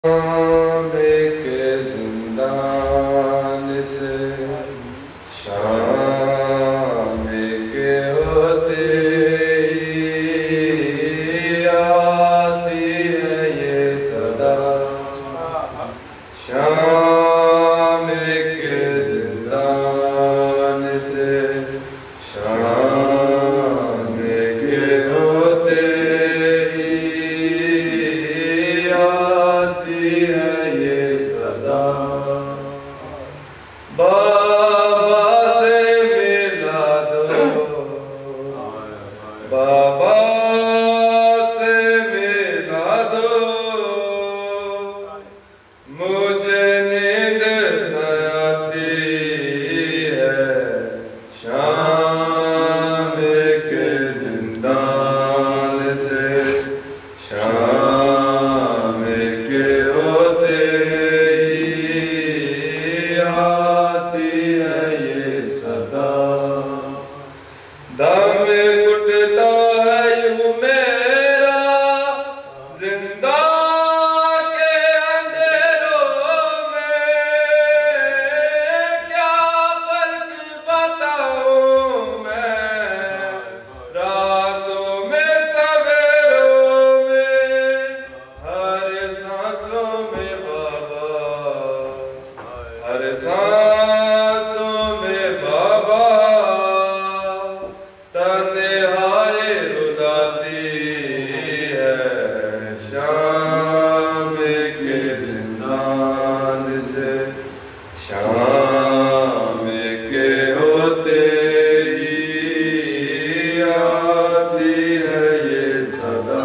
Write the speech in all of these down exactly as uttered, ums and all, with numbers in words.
शाम के जिंदान से शाम के होते ही आती है ये सदा। शाम के जिंदान से शाम के होते बाबा से मिला दो, बाबा से मिला दो, मुझे नींद न आती है। शाम के जिंदान से शाम के होते दम घुटता है यूं मेरा जिंदा के अंधेरों में, क्या फर्क बताऊं मैं रातों में सवेरों में, हर सांसों में बाबा, हर सांसों में बाबा तन्हाई रुलाती है। शाम के जिंदान से शाम के होते ही आती है ये सदा।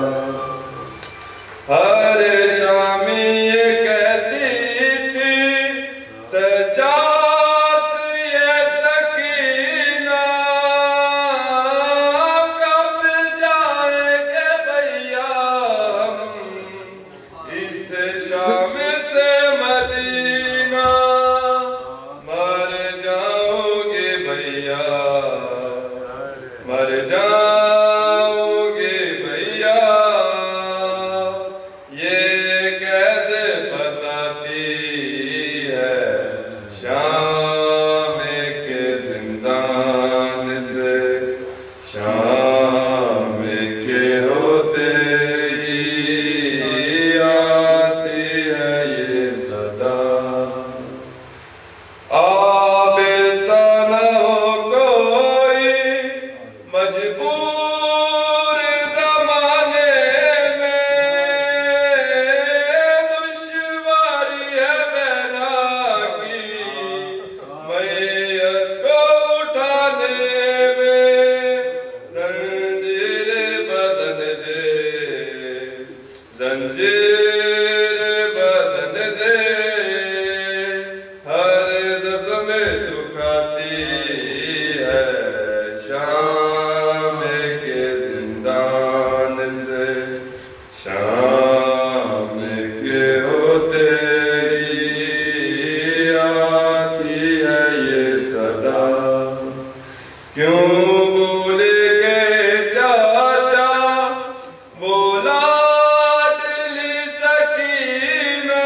हर शामी ये कहती थी सजा शाम से मदीना मर जाओगे भैया, मर जाओगे भैया, ये कैद बताती है। शाम के जिंदान से शाम के होते मजबूर ज़माने में दुश्वारी है बहना की मैयत को उठाने में। जंजीर बदन दे, जंजीर बदन दे, हर ज़ख्म दुखाती है। शाम के जिंदान से शाम के होते ही आती है ये सदा। क्यों भूल गए चाचा वो लाडली सकीना,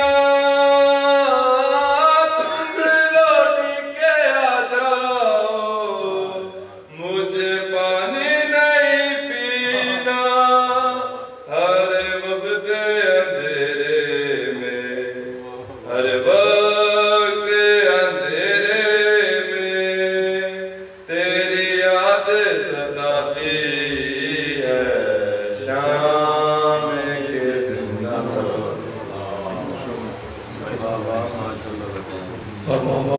तुम लौट के आ जाओ, मुझे पानी नहीं पीना। हर वक्त अंधेरे में, हर वक्त अंधेरे में तेरी याद सताती है। शाम के जिंदा